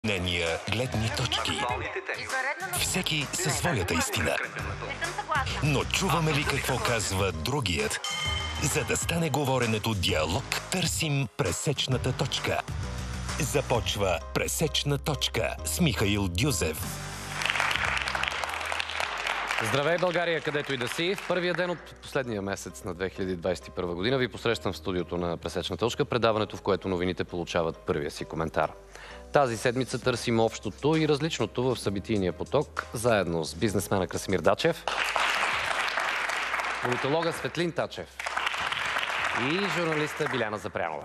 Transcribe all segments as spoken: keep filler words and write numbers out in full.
Мнения, гледни точки. Всеки със своята истина. Но чуваме ли какво казва другият? За да стане говоренето диалог, търсим пресечната точка. Започва Пресечна точка с Михаил Дюзев. Здравей, България, където и да си. В първия ден от последния месец на две хиляди двадесет и първа година ви посрещам в студиото на Пресечна точка, предаването, в което новините получават първия си коментар. Тази седмица търсим общото и различното в събитийния поток, заедно с бизнесмена Красимир Дачев, политолога Светлин Тачев и журналиста Биляна Запрянова.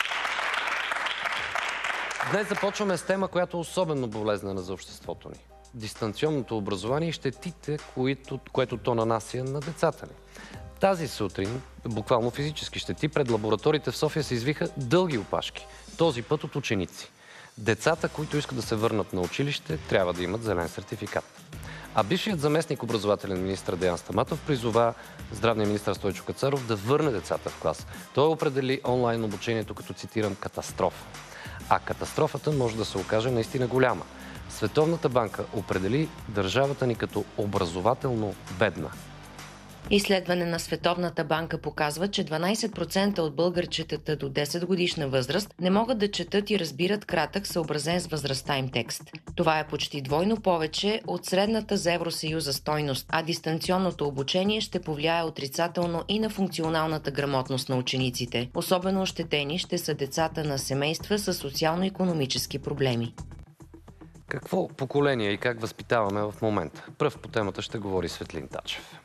Днес започваме с тема, която е особено болезнена за обществото ни. Дистанционното образование и щетите, които, което то нанася на децата ни. Тази сутрин, буквално физически щети, пред лабораториите в София се извиха дълги опашки. Този път от ученици. Децата, които искат да се върнат на училище, трябва да имат зелен сертификат. А бившият заместник образователен министър Деян Стаматов призова здравния министър Стойчо Кацаров да върне децата в клас. Той определи онлайн обучението като, цитирам, катастрофа. А катастрофата може да се окаже наистина голяма. Световната банка определи държавата ни като образователно бедна. Изследване на Световната банка показва, че дванадесет процента от българчетата до десет годишна възраст не могат да четат и разбират кратък, съобразен с възрастта им текст. Това е почти двойно повече от средната за Евросъюза стойност, а дистанционното обучение ще повлияе отрицателно и на функционалната грамотност на учениците. Особено ощетени ще са децата на семейства с социално-икономически проблеми. Какво поколение и как възпитаваме в момента? Пръв по темата ще говори Светлин Тачев.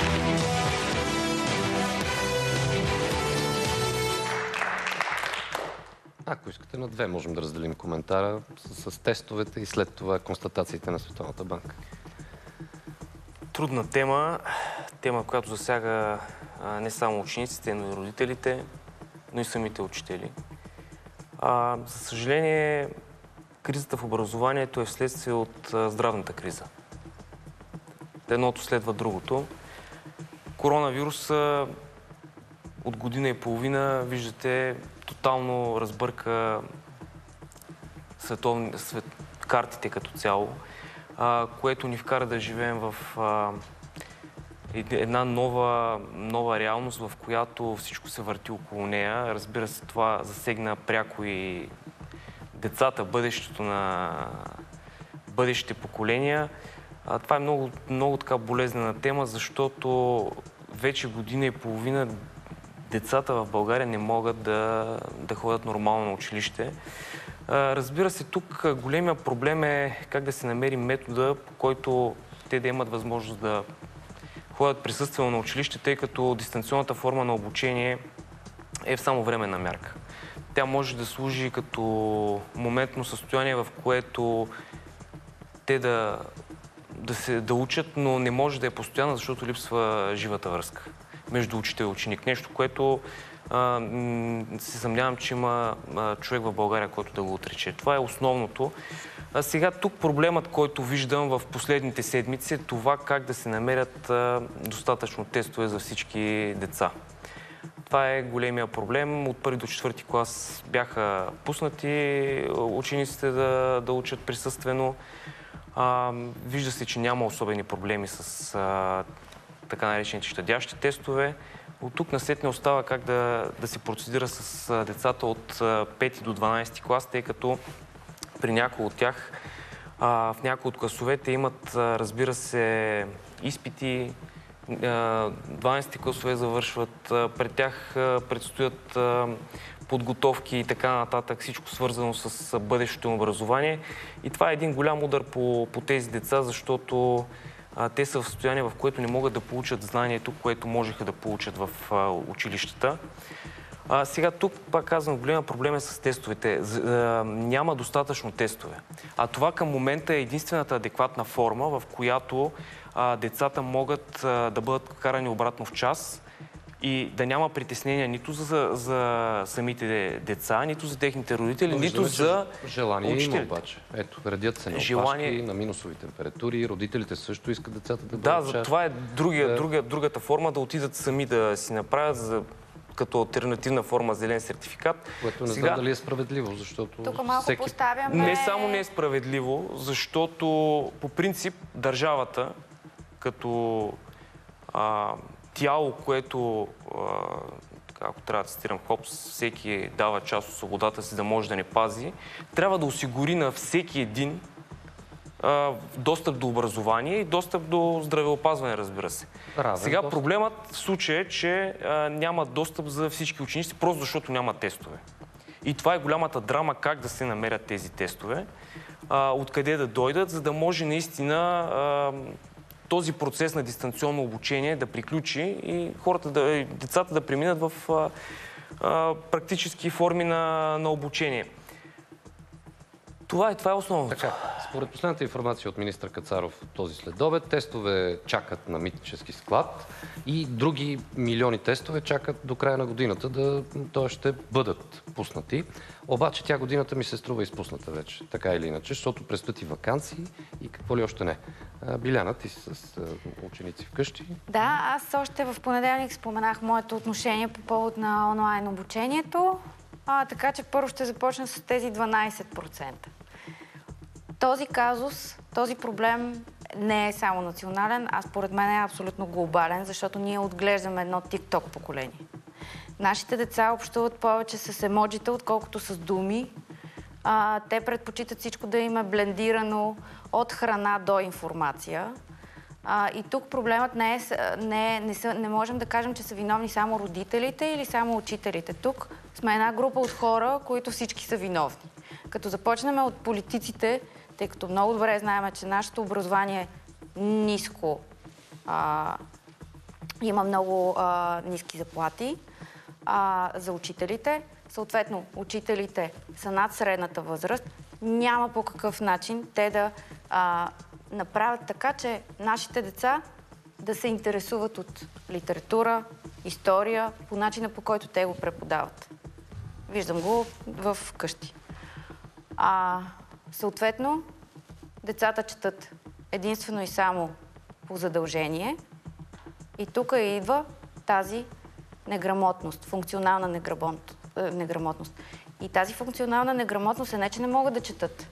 Ако искате, на две можем да разделим коментара с, с тестовете и след това констатациите на Световната банка. Трудна тема, тема, която засяга а, не само учениците, но и родителите, но и самите учители. А, за съжаление, кризата в образованието е вследствие от а, здравната криза. Едното следва другото. Коронавируса от година и половина, виждате, тотално разбърка световни, свет, картите като цяло, а, което ни вкара да живеем в а, една нова, нова реалност, в която всичко се върти около нея. Разбира се, това засегна пряко и децата, бъдещето на бъдещите поколения. А, това е много, много така болезнена тема, защото вече година и половина децата в България не могат да, да ходят нормално на училище. А, разбира се, тук големия проблем е как да се намери метода, по който те да имат възможност да ходят присъствено на училище, тъй като дистанционната форма на обучение е в само временна мярка. Тя може да служи като моментно състояние, в което те да, да се да учат, но не може да е постоянно, защото липсва живата връзка между учител и ученик. Нещо, което а, се съмнявам, че има а, човек в България, който да го отрече. Това е основното. А сега тук проблемът, който виждам в последните седмици, е това как да се намерят а, достатъчно тестове за всички деца. Това е големия проблем. От първи до четвърти клас бяха пуснати учениците да, да учат присъствено. А, вижда се, че няма особени проблеми с а, така наречените щадящи тестове. От тук насетне остава как да, да се процедира с а, децата от а, пети до дванадесети клас, тъй като при някои от тях а, в някои от класовете имат, а, разбира се, изпити. дванадесети класове завършват, а, пред тях а, предстоят а, подготовки и така нататък, всичко свързано с бъдещето им образование. И това е един голям удар по, по тези деца, защото а, те са в състояние, в което не могат да получат знанието, което можеха да получат в а, училищата. А, сега тук, пак казвам, голям проблем е с тестовете. А, няма достатъчно тестове. А това към момента е единствената адекватна форма, в която а, децата могат а, да бъдат карани обратно в час и да няма притеснения нито за, за самите деца, нито за техните родители, нито за желание учителите. Има обаче. Ето, редят се на желание... опашки, на минусови температури. Родителите също искат децата да бъдат. Да, за това е другия, другия, другата форма, да отидат сами да си направят. За като алтернативна форма зелен сертификат. Което не Сега... знам дали е справедливо, защото... Тук малко всеки... поставяме... Не само не е справедливо, защото по принцип държавата като а, тяло, което, а, ако трябва да цитирам Хобс, всеки дава част от свободата си да може да не пази, трябва да осигури на всеки един а, достъп до образование и достъп до здравеопазване, разбира се. Равен Сега достъп. Проблемът в случая е, че а, няма достъп за всички ученици, просто защото няма тестове. И това е голямата драма, как да се намерят тези тестове, а, откъде да дойдат, за да може наистина а, този процес на дистанционно обучение да приключи и хората, да, децата да преминат в а, а, практически форми на, на обучение. Това е, това е основното. Така, според последната информация от министър Кацаров този следобед, тестове чакат на митнически склад и други милиони тестове чакат до края на годината, да, т.е. ще бъдат пуснати. Обаче тя годината ми се струва изпусната вече, така или иначе, защото предстоят и ваканции и какво ли още не. Биляна, ти си с ученици вкъщи. Да, аз още в понеделник споменах моето отношение по повод на онлайн обучението, а, така че първо ще започна с тези дванайсет процента. Този казус, този проблем не е само национален, а според мен е абсолютно глобален, защото ние отглеждаме едно TikTok поколение. Нашите деца общуват повече с емоджита, отколкото с думи. А, те предпочитат всичко да им е блендирано от храна до информация. А, и тук проблемът не е, не, не, са, не можем да кажем, че са виновни само родителите или само учителите. Тук сме една група от хора, които всички са виновни. Като започнем от политиците, тъй като много добре знаем, че нашето образование е ниско, а, има много а, ниски заплати а, за учителите. Съответно, учителите са над средната възраст. Няма по какъв начин те да а, направят така, че нашите деца да се интересуват от литература, история, по начина, по който те го преподават. Виждам го в къщи. А, съответно, децата четат единствено и само по задължение. И тук идва тази неграмотност, функционална неграмотност. И тази функционална неграмотност е не, че не могат да четат.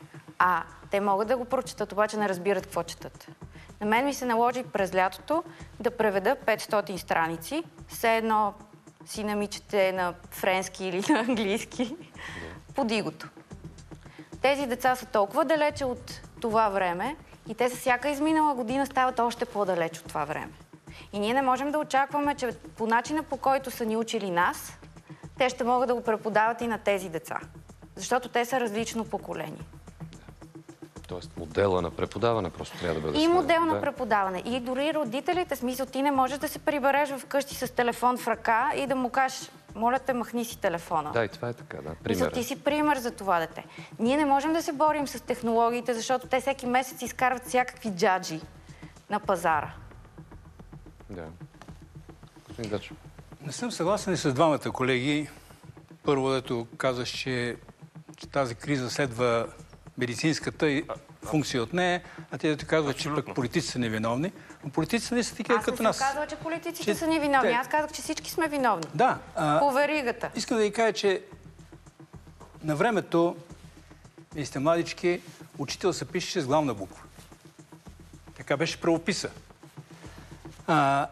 А те могат да го прочетат, обаче не разбират какво четат. На мен ми се наложи през лятото да преведа петстотин страници, все едно си намичате на френски или на английски, по дигото. Тези деца са толкова далече от това време и те с всяка изминала година стават още по-далеч от това време. И ние не можем да очакваме, че по начина, по който са ни учили нас, те ще могат да го преподават и на тези деца. Защото те са различно поколение. Тоест модела на преподаване просто трябва да бъде... И модел на преподаване. И дори родителите, смисъл, ти не можеш да се прибереш вкъщи с телефон в ръка и да му кажеш, моля те, махни си телефона. Да, и това е така, да. Мисъл, ти си пример за това дете. Ние не можем да се борим с технологиите, защото те всеки месец изкарват всякакви джаджи на пазара. Да. Господин Дачо. Не съм съгласен и с двамата колеги. Първо, дето казаш, че, че тази криза следва медицинската и функция от нея, а те да ти казват, че пък политици са невиновни. Но политиците не са такива като нас. Аз не съм казала, че политиците че... са невиновни. Те... Аз казах, че всички сме виновни. Да. А... По веригата. Искам да ви кажа, че на времето, вие сте младички, учител се пишеше с главна буква. Така беше правописа. А...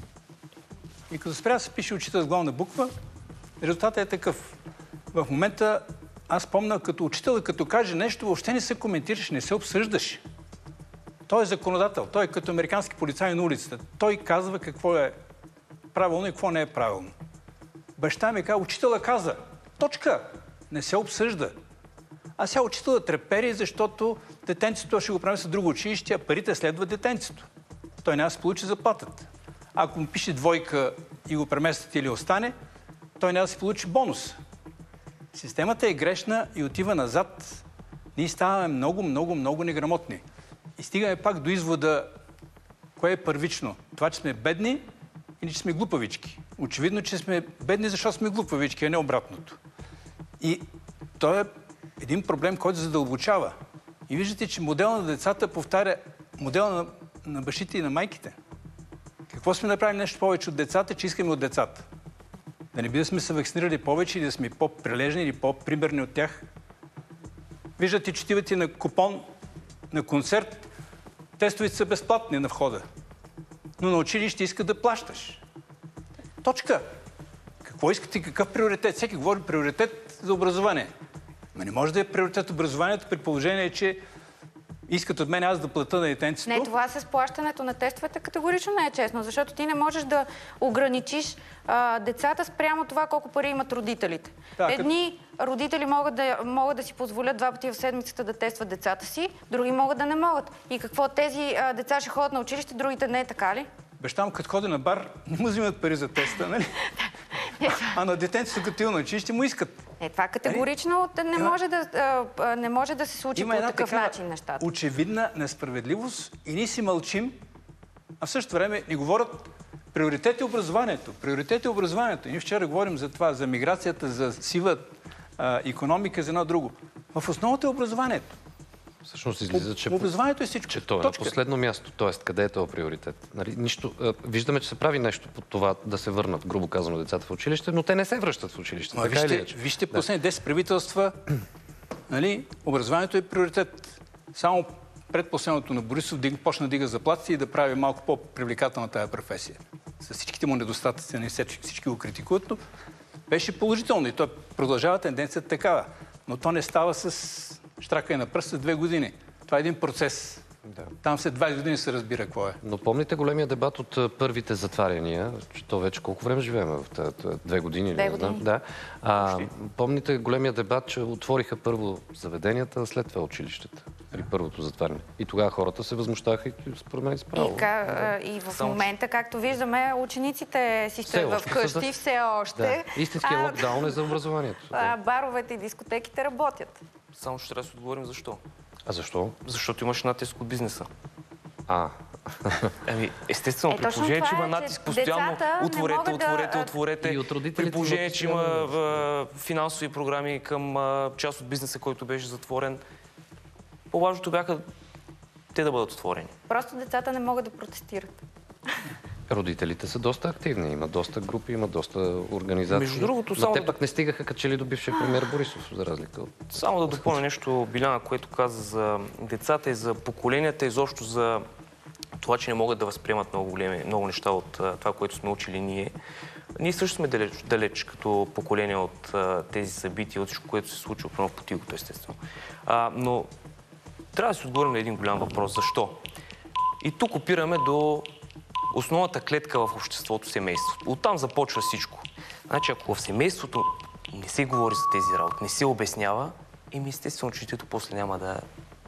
И като спря да се пише учител с главна буква, резултатът е такъв. В момента аз помня като учител, като каже нещо, въобще не се коментираш, не се обсъждаш. Той е законодател, той е като американски полицай на улицата. Той казва какво е правилно и какво не е правилно. Баща ми каза, учителя каза, точка, не се обсъжда. А сега учителя трепери, защото детенцето ще го прави с друго училище, а парите следват детенцето. Той няма да се получи заплатата. Ако му пише двойка и го преместят или остане, той няма да се получи бонус. Системата е грешна и отива назад. Ние ставаме много, много, много неграмотни. И стигаме пак до извода, кое е първично. Това, че сме бедни или че сме глупавички. Очевидно, че сме бедни, защото сме глупавички, а не обратното. И той е един проблем, който задълбочава. И виждате, че модел на децата повтаря модела на, на бащите и на майките. Какво сме направили нещо повече от децата, че искаме от децата? Да не би да сме се вакцинирали повече и да сме по-прилежни или по-примерни от тях? Виждате, че отивате на купон, на концерт, тестовете са безплатни на входа. Но на училище иска да плащаш. Точка. Какво искате, какъв приоритет? Всеки говори приоритет за образование. Но не може да е приоритет образованието при положение, че искат от мен аз да плата на детенцето. Не, това с плащането на тестовете категорично не е честно, защото ти не можеш да ограничиш а, децата спрямо това колко пари имат родителите. Да, Едни като... родители могат да, могат да си позволят два пъти в седмицата да тестват децата си, други могат да не могат. И какво, тези а, деца ще ходят на училище, другите не е, така ли? Баща му, като ходи на бар, не му взимат пари за теста, нали? А на детенцето, като на училище, му искат. Е, това категорично не може да, не може да се случи по такъв начин нещата. Очевидна несправедливост и ние си мълчим, а в същото време ни говорят приоритет е образованието. Приоритет е образованието. Ние вчера говорим за това, за миграцията, за сива а, икономика, за едно друго. В основата е образованието. Всъщност излиза, че, образованието е всичко. Че то е на последно място. Тоест, къде е този приоритет? Нали, нищо, а, виждаме, че се прави нещо по това да се върнат, грубо казано, децата в училище, но те не се връщат в училище. Но, вижте, е, вижте да. Последните десет правителства, нали, образованието е приоритет. Само предпоследното на Борисов диг, почна да дига заплатите и да прави малко по-привлекателна тая професия. С всичките му недостатъци, не всички го критикуват, но беше положително и то продължава тенденцията такава. Но то не става с штракай на пръст две години. Това е един процес. Да. Там след двайсет години се разбира какво е. Но помните големия дебат от първите затваряния, че то вече колко време живеем в тази две години? Две години. Знам? Да. А, помните големия дебат, че отвориха първо заведенията, след това училищата. При първото затваряне. И тогава хората се възмущаха и според мен справо. И, ка, и в момента, както виждаме, учениците си стоят вкъщи да. все още. Да. Истинският локдаун е за образованието. А, баровете и дискотеките работят. Само ще трябва да си отговорим защо. А защо? Защото имаш натиск от бизнеса. А. Ами, естествено, е, при положение, че има натиск постоянно, отворете, отворете, да... отворете. И от при положение, че има в, финансови програми към а, част от бизнеса, който беше затворен, по-важното бяха те да бъдат отворени. Просто децата не могат да протестират. Родителите са доста активни. Има доста групи, има доста организации. Между другото, само те пък не стигаха като че ли до бившия премиер Борисов, за разлика от... Само да допълня нещо, Биляна, което каза за децата и за поколенията, изобщо за това, че не могат да възприемат много големи, много неща от това, което сме учили ние. Ние също сме далеч, далеч като поколение от а, тези събития, от всичко, което се случва в Потилкото, естествено. А, но трябва да си отговорим на един голям въпрос. Защо? И тук опираме до основната клетка в обществото, семейството. Оттам започва всичко. Значи, ако в семейството не се говори за тези работи, не се обяснява, еми естествено, че детето после няма да...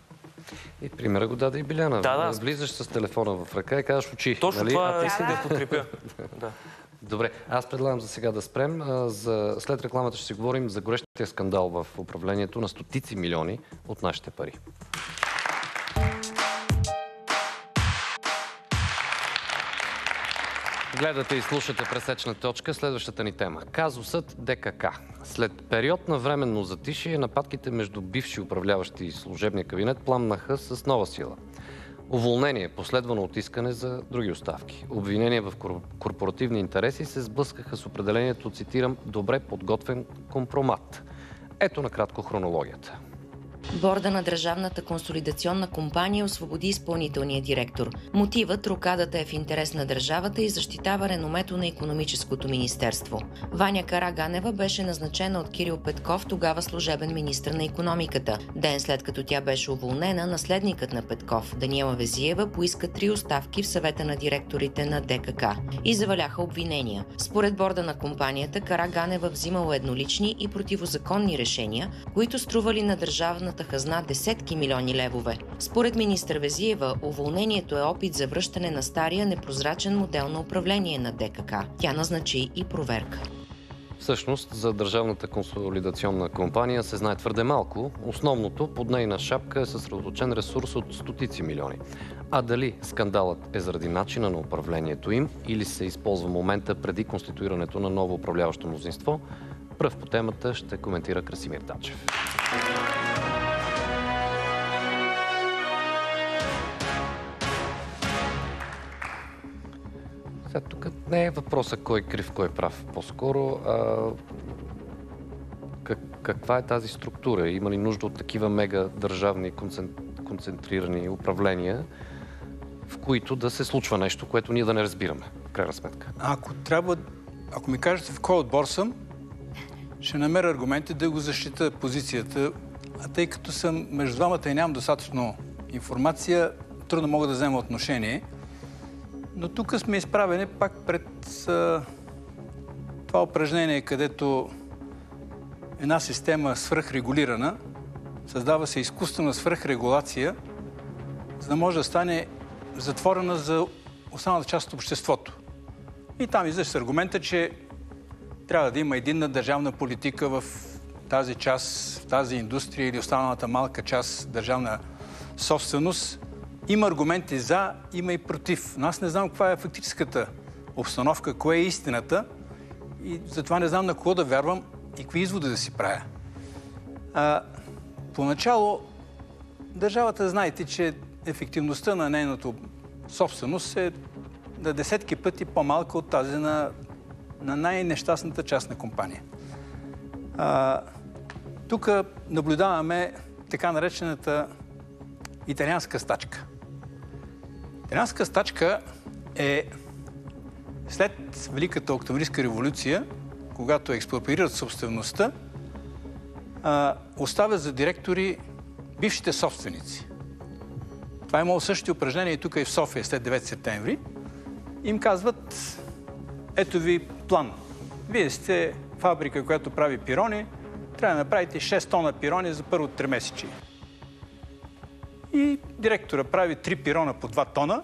И примера го даде и Биляна. Да, да. Влизаш с телефона в ръка и казваш очи. Точно нали? това искам да подкрепя. Да. Добре, аз предлагам за сега да спрем. За... След рекламата ще си говорим за горещия скандал в управлението на стотици милиони от нашите пари. Гледате и слушате Пресечна точка. Следващата ни тема. Казусът ДКК. След период на временно затишие, нападките между бивши управляващи и служебния кабинет пламнаха с нова сила. Уволнение, последвано от искане за други оставки. Обвинения в корпоративни интереси се сблъскаха с определението, цитирам, добре подготвен компромат. Ето накратко хронологията. Борда на Държавната консолидационна компания освободи изпълнителния директор. Мотивът рокадата е в интерес на държавата и защитава реномето на икономическото министерство. Ваня Караганева беше назначена от Кирил Петков, тогава служебен министър на икономиката. Ден след като тя беше уволнена, наследникът на Петков, Даниела Везиева, поиска три оставки в съвета на директорите на ДКК и заваляха обвинения. Според борда на компанията, Караганева взимала еднолични и противозаконни решения, които стрували на държавната хазна десетки милиони левове. Според министър Везиева, уволнението е опит за връщане на стария непрозрачен модел на управление на ДКК. Тя назначи и проверка. Всъщност, за Държавната консолидационна компания се знае твърде малко. Основното, под нейна шапка е съсредоточен ресурс от стотици милиони. А дали скандалът е заради начина на управлението им или се използва момента преди конституирането на ново управляващо мнозинство, пръв по темата ще коментира Красимир Дачев. Сега, тук не е въпроса кой е крив, кой е прав. По-скоро а, как, каква е тази структура? Има ли нужда от такива мега държавни концентрирани управления, в които да се случва нещо, което ние да не разбираме, в крайна сметка? Ако трябва, ако ми кажете в кой отбор съм, ще намеря аргументи да го защита позицията, а тъй като съм между двамата и нямам достатъчно информация, трудно мога да взема отношение. Но тук сме изправени пак пред а, това упражнение, където една система свръхрегулирана, създава се изкуствена свръхрегулация, за да може да стане затворена за останалата част от обществото. И там излиза с аргумента, че трябва да има единна държавна политика в тази част, в тази индустрия или останалата малка част държавна собственост. Има аргументи за, има и против. Но аз не знам каква е фактическата обстановка, кое е истината и затова не знам на кого да вярвам и какви изводи да си правя. А, поначало, държавата, знаете, че ефективността на нейната собственост е на десетки пъти по-малка от тази на, на най-нещастната частна компания. А, тук наблюдаваме така наречената италианска стачка. Италианска стачка е след Великата октомврийска революция, когато експроприират собствеността, а, оставят за директори бившите собственици. Това е имало същото упражнение и тук и в София след девети септември. Им казват, ето ви план. Вие сте фабрика, която прави пирони, трябва да направите шест тона пирони за първото тримесечие. И директора прави три пирона по два тона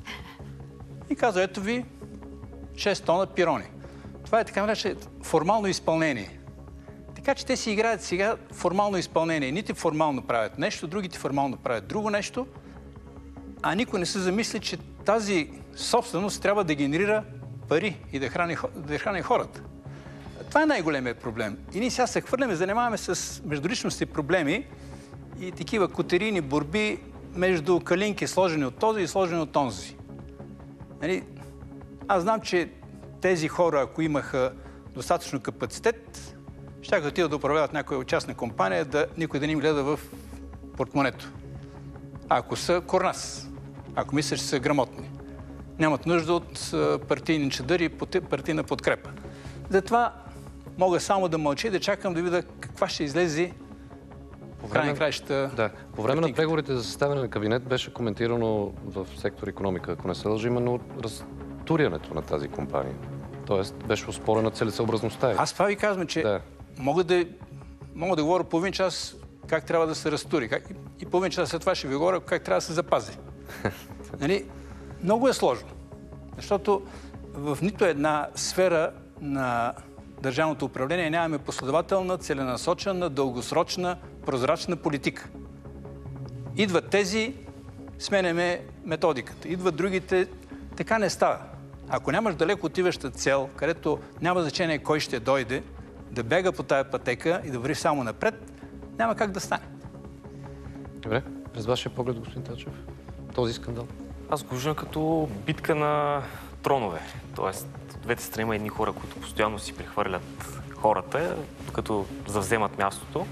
и казва, ето ви шест тона пирони. Това е така наречено формално изпълнение. Така че те си играят сега формално изпълнение. Ните формално правят нещо, другите формално правят друго нещо, а никой не се замисли, че тази собственост трябва да генерира пари и да храни, да храни хората. Това е най-големият проблем. И ние сега се хвърляме, занимаваме с междуличностни проблеми и такива котерийни борби между калинки, сложени от този и сложени от онзи. Нали? Аз знам, че тези хора, ако имаха достатъчно капацитет, ще отидат да управляват някоя частна компания, да никой да не им гледа в портмонето. Ако са корнас, ако мислят, че са грамотни. Нямат нужда от партийни чадъри и партийна подкрепа. Затова мога само да мълча и да чакам да видя каква ще излезе по време, краища, да. По време на преговорите за съставяне на кабинет беше коментирано в сектор икономика, ако не се лъжи, именно разтурянето на тази компания. Тоест беше оспорена целесъобразността. Аз това ви казвам, че да. мога, да, мога да говоря половин час как трябва да се разтури. Как, и половин час след това ще ви говоря как трябва да се запази. Нали? Много е сложно. Защото в нито една сфера на държавното управление нямаме последователна, целенасочена, дългосрочна, прозрачна политика. Идват тези, сменяме методиката. Идват другите, така не става. Ако нямаш далеко отиваща цел, където няма значение кой ще дойде, да бега по тая пътека и да върви само напред, няма как да стане. Добре. През вашия поглед, господин Тачев, този скандал? Аз го виждам като битка на тронове. Тоест, от двете страни има едни хора, които постоянно си прехвърлят хората, докато завземат мястото.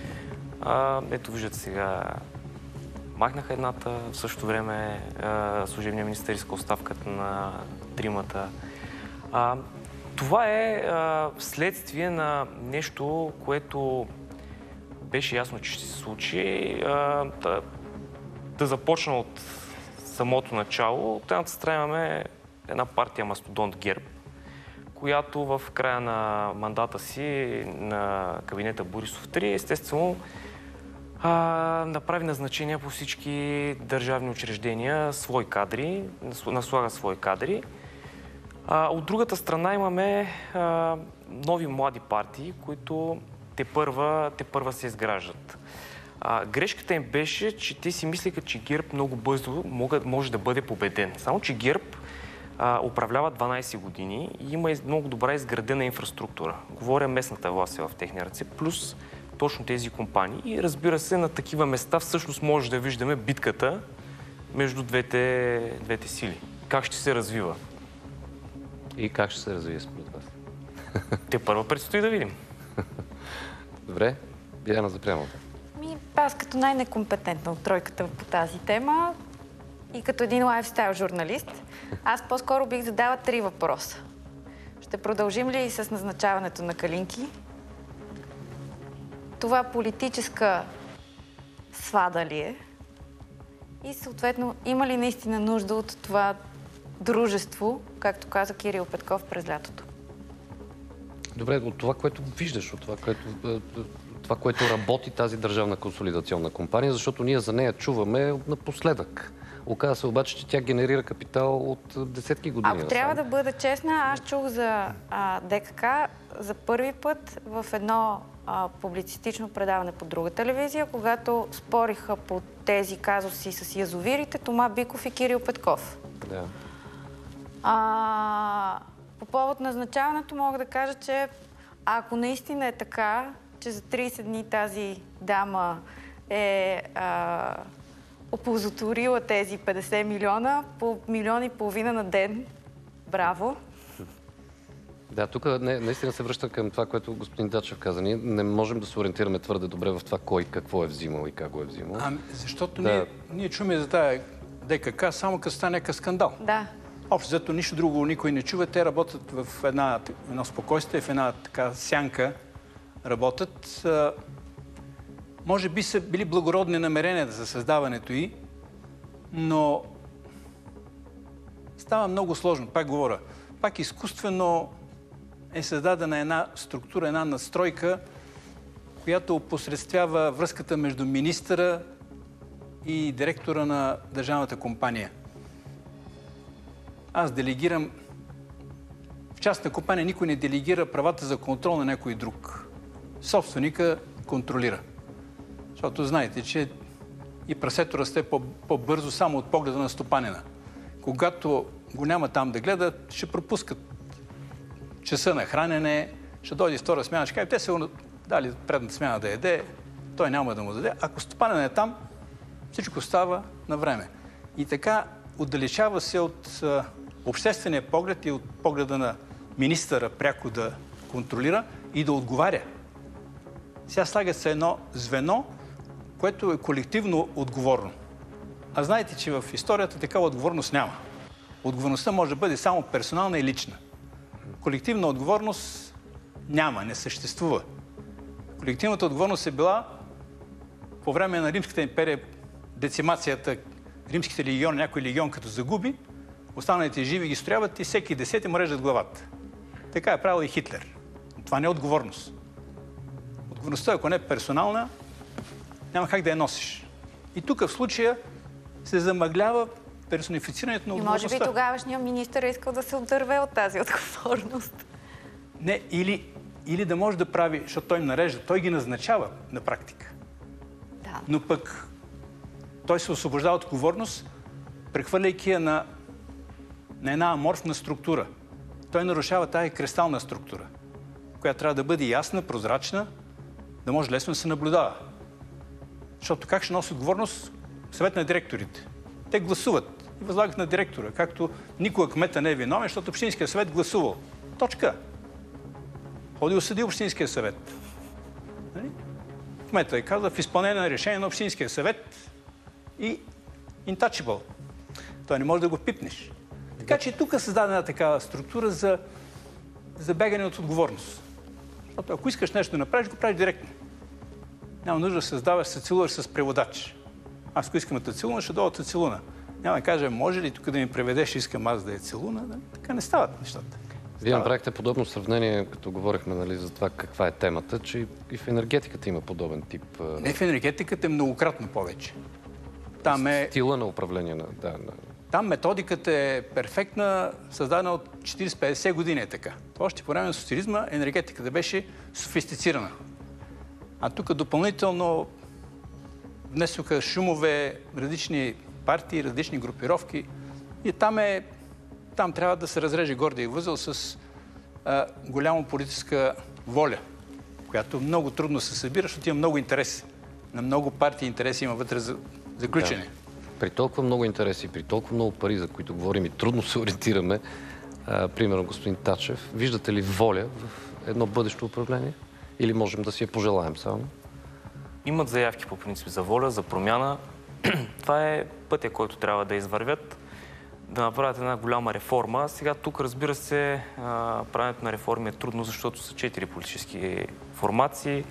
А, ето виждате сега, махнаха едната, в същото време служебният министър иска оставката на тримата. А, това е а, вследствие на нещо, което беше ясно, че ще се случи. А, да, да започна от самото начало. От едната страна имаме една партия мастодонт ГЕРБ, която в края на мандата си на кабинета Борисов три, естествено, а, направи назначения по всички държавни учреждения, свои кадри, наслага свои кадри. А, от другата страна имаме а, нови млади партии, които те първа, те първа се изграждат. А, грешката им беше, че те си мислеха, че ГЕРБ много бързо може да бъде победен. Само, че ГЕРБ а, управлява дванайсет години и има много добра изградена инфраструктура. Говоря, местната власт е в техни ръце, плюс точно тези компании. И разбира се, на такива места всъщност може да виждаме битката между двете, двете сили. Как ще се развива. И как ще се развие според вас? Те първо предстои да видим. Добре. Биляна Запрянова. Ми, аз като най-некомпетентна от тройката по тази тема и като един лайфстайл журналист, аз по-скоро бих задала три въпроса. Ще продължим ли с назначаването на Калинки? Това политическа свада ли е? И съответно, има ли наистина нужда от това дружество, както каза Кирил Петков през лятото? Добре, от това, което виждаш, от това, което, това, което работи тази държавна консолидационна компания, защото ние за нея чуваме напоследък. Оказва се обаче, че тя генерира капитал от десетки години. Ако трябва да бъда честна, аз чух за а, ДКК за първи път в едно а, публицистично предаване по друга телевизия, когато спориха по тези казуси с язовирите Тома Биков и Кирил Петков. Да. А, по повод назначаването мога да кажа, че ако наистина е така, че за трийсет дни тази дама е а, оползотворила тези петдесет милиона по милион и половина на ден, браво! Да, тук не, наистина се връща към това, което господин Дачев каза. Ние не можем да се ориентираме твърде добре в това кой какво е взимал и как го е взимал. Ами, защото да. ние, ние чуме за тази ДКК само като стане някакъв скандал. Да. Общо зато нищо друго никой не чува. Те работят в една, едно спокойствие, в една така сянка работят. Може би са били благородни намерения за създаването й, но става много сложно. Пак говоря, пак изкуствено е създадена една структура, една настройка, която опосредствява връзката между министъра и директора на държавната компания. Аз делегирам... В частна компания никой не делегира правата за контрол на някой друг. Собственика контролира. Защото знаете, че и прасето расте по-бързо само от погледа на стопанина. Когато го няма там да гледа, ще пропускат часа на хранене, ще дойде втора смяна, ще кажа, те се дали предната смяна да яде, той няма да му даде. Ако стопанин е там, всичко става на време. И така отдалечава се от а, обществения поглед и от погледа на министъра пряко да контролира и да отговаря. Сега слагат се едно звено, което е колективно отговорно. А знаете, че в историята такава отговорност няма. Отговорността може да бъде само персонална и лична. Колективна отговорност няма, не съществува. Колективната отговорност е била по време на Римската империя, децимацията, римските легиони, някой легион като загуби, останалите живи ги строяват и всеки десети му режат главата. Така е правил и Хитлер. Но това не е отговорност. Отговорността, ако не е персонална, няма как да я носиш. И тук в случая се замъглява персонифицирането на отговорността. И може би тогавашният министър е искал да се отдърве от тази отговорност. Не, или, или да може да прави, защото той им нарежда, той ги назначава на практика. Да. Но пък той се освобождава от отговорност, прехвърляйки я на, на една аморфна структура. Той нарушава тази кристална структура, която трябва да бъде ясна, прозрачна, да може лесно да се наблюдава. Защото как ще носи отговорност съвет на директорите? Те гласуват и възлагат на директора, както никога кмета не е виновен, защото общинския съвет гласувал. Точка. Ходи осъди общинския съвет. Нали? Кмета е казал в изпълнение на решение на общинския съвет и intouchable. Той не може да го пипнеш. Така че тук е създадена такава структура за, за бягане от отговорност. Защото ако искаш нещо да направиш, го правиш директно. Няма нужда да създаваш, се целуваш с преводач. Аз ако искам да те целуна, ще дойда да целуна. Няма да кажа, може ли тук да ми преведеш, искам аз да я целуна. Да? Така не стават нещата. Вие направихте подобно сравнение, като говорихме, нали, за това каква е темата, че и в енергетиката има подобен тип... Не, в енергетиката е многократно повече. Там е... Стила на управление на... Да, на... Там методиката е перфектна, създадена от четирийсет-петдесет години е така. Това още по време на социализма енергетиката беше софистицирана. А тук допълнително внесоха шумове, различни партии, различни групировки. И там, е, там трябва да се разреже гордия възел с а, голяма политическа воля, която много трудно се събира, защото има много интереси. На много партии интереси има вътре за, заключени. Да. При толкова много интереси, при толкова много пари, за които говорим и трудно се ориентираме, а, примерно господин Тачев, виждате ли воля в едно бъдещо управление? Или можем да си я пожелаем само? Имат заявки по принцип за воля, за промяна. Това е пътя, който трябва да извървят, да направят една голяма реформа. Сега тук, разбира се, правенето на реформи е трудно, защото са четири политически формации,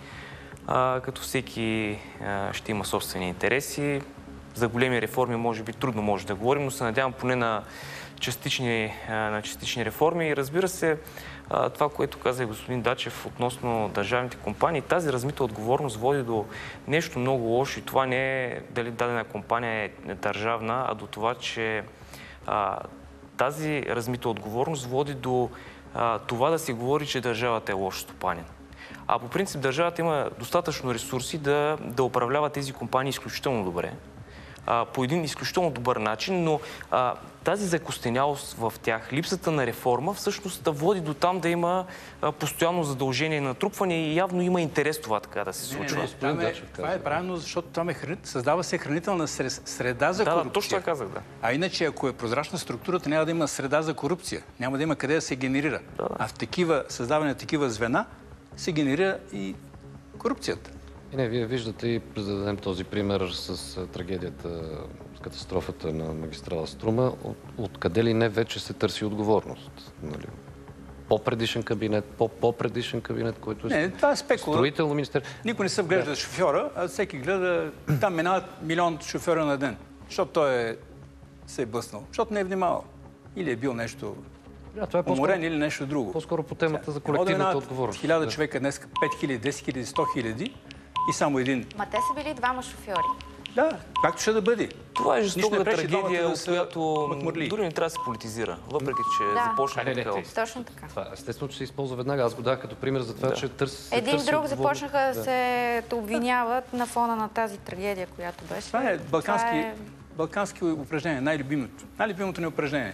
като всеки ще има собствени интереси. За големи реформи може би трудно може да говорим, но се надявам поне на частични, на частични реформи. И разбира се, това, което каза и господин Дачев относно държавните компании, тази размита отговорност води до нещо много лошо. И това не е дали дадена компания е държавна, а до това, че а, тази размита отговорност води до а, това да се говори, че държавата е лош стопанин. А по принцип държавата има достатъчно ресурси да, да управлява тези компании изключително добре. А, по един изключително добър начин, но а, тази закостенялост в тях, липсата на реформа, всъщност да води до там да има а, постоянно задължение на натрупване и явно има интерес това така да се случва. Не, не, не, е, това е правилно, защото там е храни... създава се хранителна среда за корупция. Да, точно това казах, да. А иначе, ако е прозрачна структурата, няма да има среда за корупция. Няма да има къде да се генерира. Да, да. А в такива, създаване на такива звена се генерира и корупцията. И не, вие виждате и за да дадем този пример с трагедията, с катастрофата на магистрала Струма, от, откъде ли не вече се търси отговорност. Нали? По-предишен кабинет, по-по-предишен кабинет, който е... Не, това е спекула. Строително министер... Никой не се вглежда да. шофьора, а всеки гледа... Там минават милион шофьора на ден. Защото той е... се е блъснал. Защото не е внимавал. Или е бил нещо... Да, това е уморен или нещо друго. По-скоро по темата за колективната отговорност. Хиляда да. човека днес, пет хиляди, десет хиляди, сто хиляди и само един. Ма те са били двама шофьори. Да, както ще да бъде. Това е жестоката трагедия, да която дори не трябва да се политизира, въпреки че да. започна не, не, така. Точно така. Това, естествено, че се използва веднага. Аз го дах като пример за това, да. че търси... Един търси друг отговорност. започнаха да се обвиняват на фона на тази трагедия, която беше. Това е балкански, това е... балкански упражнение, най-любимото. Най-любимото ни упражнение.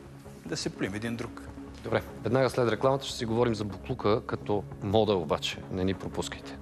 Да се плюем един друг. Добре, веднага след рекламата ще си говорим за буклука като мода, обаче. Не ни пропускайте.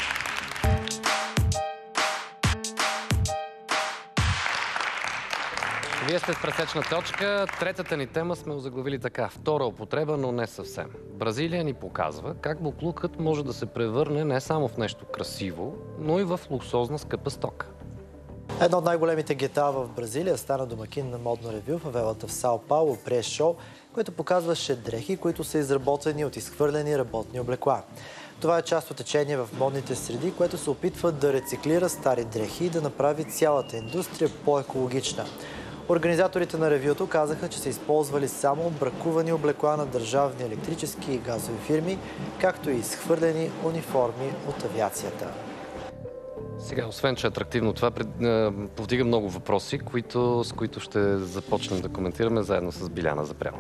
Вие сте в пресечна точка. Третата ни тема сме озаглавили така. Втора употреба, но не съвсем. Бразилия ни показва как буклукът може да се превърне не само в нещо красиво, но и в луксозна скъпа стока. Едно от най-големите гета в Бразилия стана домакин на модно ревю в авелата в Сао Пауло прес-шоу, което показваше дрехи, които са изработени от изхвърлени работни облекла. Това е част от течение в модните среди, което се опитва да рециклира стари дрехи и да направи цялата индустрия по-екологична. Организаторите на ревюто казаха, че са използвали само бракувани облекла на държавни електрически и газови фирми, както и изхвърлени униформи от авиацията. Сега, освен че е атрактивно това, повдига много въпроси, които, с които ще започнем да коментираме заедно с Биляна Запрянова.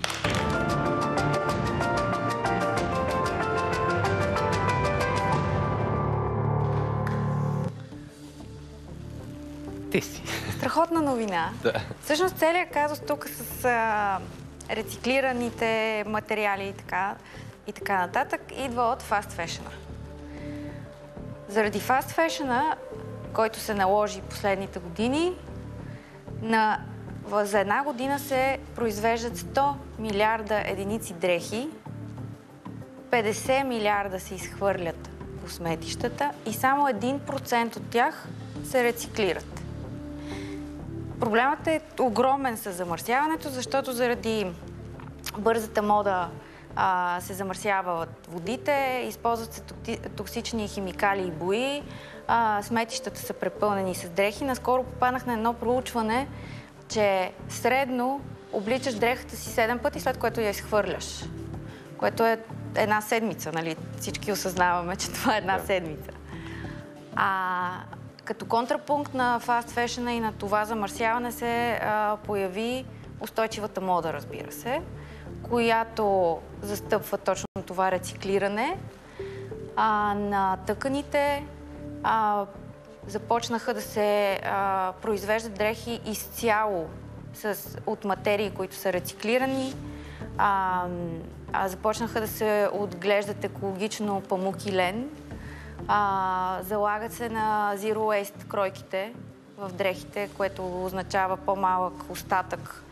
Ти си. Страхотна новина. Да. Всъщност целият казус тук с а, рециклираните материали и така, и така нататък идва от фаст фешена. Заради фаст фешена, който се наложи последните години, на, за една година се произвеждат сто милиарда единици дрехи, петдесет милиарда се изхвърлят по сметищата и само един процент от тях се рециклират. Проблемът е огромен с замърсяването, защото заради бързата мода а, се замърсяват водите, използват се токсични химикали и бои, а, сметищата са препълнени с дрехи. Наскоро попаднах на едно проучване, че средно обличаш дрехата си седем пъти, след което я изхвърляш. Което е една седмица, нали? Всички осъзнаваме, че това е една седмица. А, като контрапункт на фаст фешена и на това замърсяване се а, появи устойчивата мода, разбира се, която застъпва точно това рециклиране. А, на тъканите а, започнаха да се а, произвеждат дрехи изцяло с, от материи, които са рециклирани. А, а, започнаха да се отглеждат екологично памук и лен. А, залагат се на Zero Waste кройките в дрехите, което означава по-малък остатък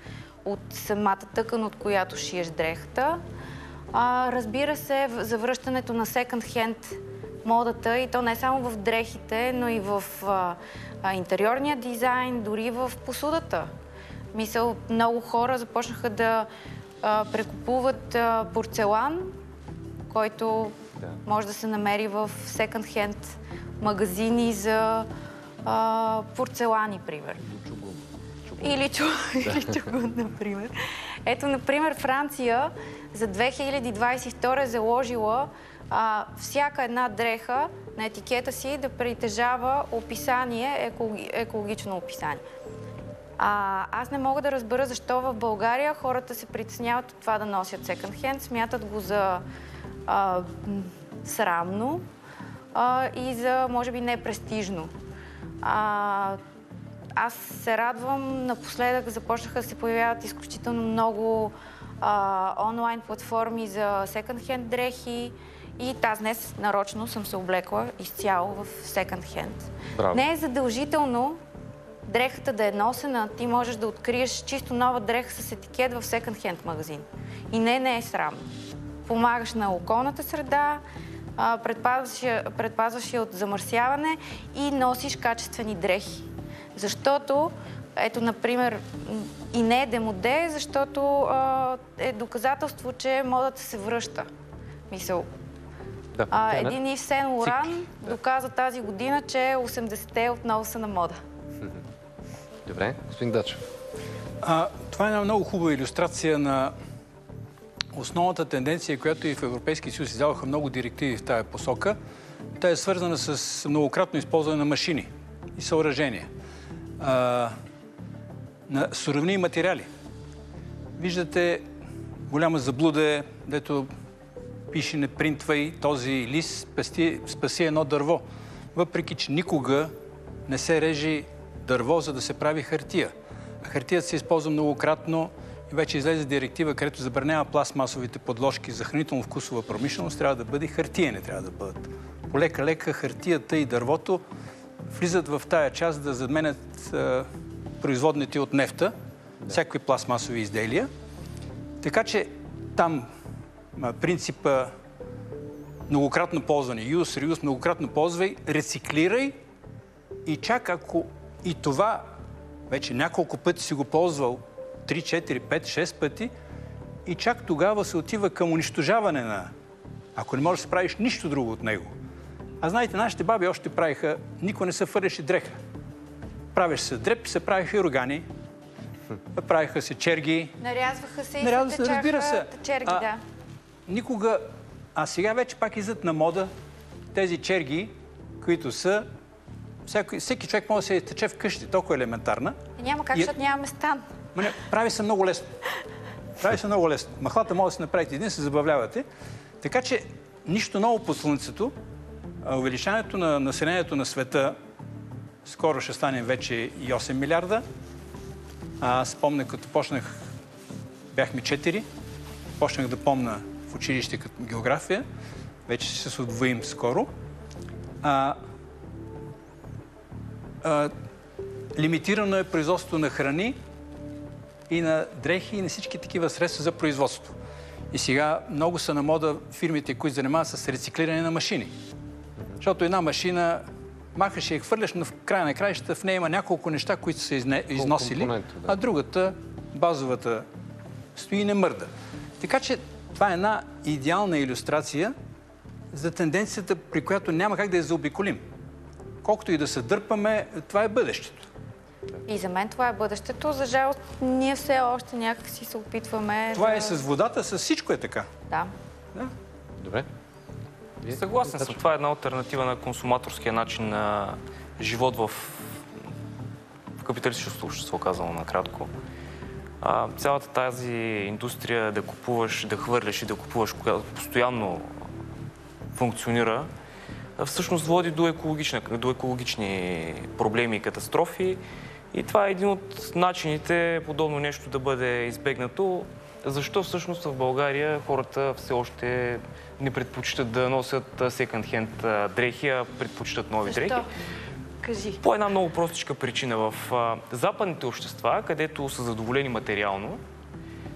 от самата тъкан, от която шиеш дрехата. А, разбира се, за връщането на секонд-хенд модата, и то не само в дрехите, но и в а, а, интериорния дизайн, дори в посудата. Мисъл, много хора започнаха да а, прекупуват а, порцелан, който да. може да се намери в секонд-хенд магазини за а, порцелани, примерно. Или чугун, или чугун, например. Ето, например, Франция за две хиляди двадесет и втора е заложила а, всяка една дреха на етикета си да притежава описание, екологи, екологично описание. А, аз не мога да разбера защо в България хората се притесняват от това да носят секонд-хенд, смятат го за а, срамно а, и за, може би, непрестижно. А, Аз се радвам, напоследък започнаха да се появяват изключително много а, онлайн платформи за секонд-хенд дрехи и тази днес нарочно съм се облекла изцяло в секонд-хенд. Не е задължително дрехата да е носена, ти можеш да откриеш чисто нова дреха с етикет в секонд-хенд магазин. И не, не е срамно. Помагаш на околната среда, предпазваш я, предпазваш я от замърсяване и носиш качествени дрехи. Защото, ето, например, и не е демоде, защото а, е доказателство, че модата се връща. Мисъл. Да, а, един Ив Сен Лоран доказа тази година, че осемдесетте отново са на мода. Добре, господин Дачев. А, това е една много хубава илюстрация на основната тенденция, която и в Европейския съюз издаваха много директиви в тая посока. Тя е свързана с многократно използване на машини и съоръжения. А, на суровини и материали. Виждате голяма заблуда е, дето пише не принтвай този лист, спаси, спаси едно дърво. Въпреки че никога не се режи дърво, за да се прави хартия. А хартията се използва многократно и вече излезе директива, където забранява пластмасовите подложки за хранително-вкусова промишленост, трябва да бъде хартия, не трябва да бъдат. Полека-лека хартията и дървото влизат в тая част да заменят а, производните от нефта, да. всякакви пластмасови изделия. Така че там а, принципа многократно ползване, use, reuse, многократно ползвай, рециклирай и чак ако и това вече няколко пъти си го ползвал, три, четири, пет, шест пъти, и чак тогава се отива към унищожаване на, ако не можеш да се правиш нищо друго от него. А знаете, нашите баби още правиха, никой не се фърляше дреха. Правеше се дреп, се правиха и рогани, правиха се черги. Нарязваха се и Нарязваха, се разбира се. черги, а, да. Никога, а сега вече пак излизат на мода тези черги, които са, всеки, всеки човек може да се изтече вкъщи, толкова елементарна. И няма как, и... защото нямаме стан. Не, прави се много лесно. Прави се много лесно. Махлата може да се направите един, се забавлявате. Така че нищо ново по слънцето. Увеличаването на населението на света скоро ще стане вече и осем милиарда. Аз спомня, като почнах, бяхме четири. Почнах да помня в училище като география. Вече ще се удвоим скоро. А, а, лимитирано е производството на храни и на дрехи и на всички такива средства за производство. И сега много са на мода фирмите, които занимават с рециклиране на машини. Защото една машина махаш и я хвърляш, но в края на краищата в нея има няколко неща, които са изне... износили, да. а другата, базовата, стои и не мърда. Така че това е една идеална илюстрация за тенденцията, при която няма как да я заобиколим. Колкото и да се дърпаме, това е бъдещето. И за мен това е бъдещето. За жалост, ние все още някак си се опитваме... Това да... е с водата, с всичко е така. Да. да. Добре. Съгласен съм. Това е една алтернатива на консуматорския начин на живот в, в капиталистическото общество, казано накратко. А, цялата тази индустрия да купуваш, да хвърляш и да купуваш, която постоянно функционира, всъщност води до, до екологични проблеми и катастрофи. И това е един от начините подобно нещо да бъде избегнато. Защо всъщност в България хората все още не предпочитат да носят секонд-хенд дрехи, а предпочитат нови Защо? дрехи? Кажи. По една много простичка причина. В а, западните общества, където са задоволени материално,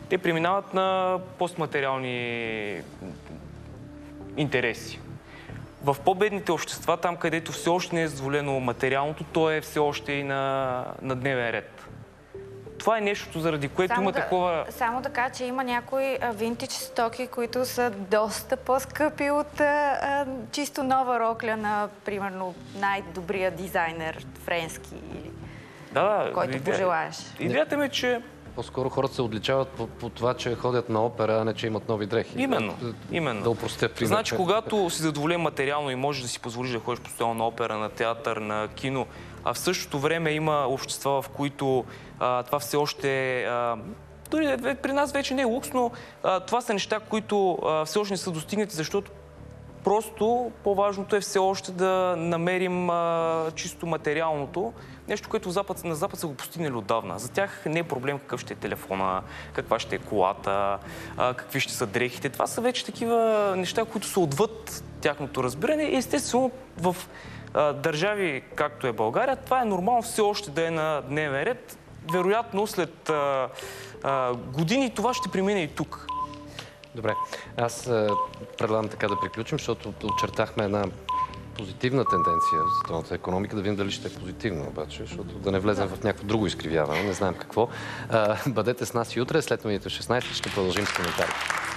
те преминават на постматериални интереси. В по-бедните общества, там където все още не е задоволено материалното, то е все още и на, на дневен ред. Това е нещото, заради което само има да, такова... Само така, че има някои винтидж стоки, които са доста по-скъпи от а, чисто нова рокля на, примерно, най-добрия дизайнер френски, да, който идея, пожелаеш. Идеята ми е, че... По-скоро хората се отличават по, по това, че ходят на опера, а не че имат нови дрехи. Именно, да, именно. Да упростя пример. Значи, когато си задоволен материално и можеш да си позволиш да ходиш постоянно на опера, на театър, на кино, а в същото време има общества, в които а, това все още... А, дори при нас вече не е лукс, но а, това са неща, които а, все още не са достигнати, защото просто по-важното е все още да намерим а, чисто материалното. Нещо, което Запад, на Запад са го постигнали отдавна. За тях не е проблем какъв ще е телефона, каква ще е колата, а, какви ще са дрехите. Това са вече такива неща, които са отвъд тяхното разбиране. И естествено в а, държави, както е България, това е нормално все още да е на дневен ред. Вероятно след а, а, години това ще премине и тук. Добре. Аз е, предлагам така да приключим, защото очертахме една позитивна тенденция в световната икономика, да видим дали ще е позитивна обаче, защото да не влезем в някакво друго изкривяване, не знаем какво. А, бъдете с нас и утре, след новините в шестнайсет ще продължим с коментари.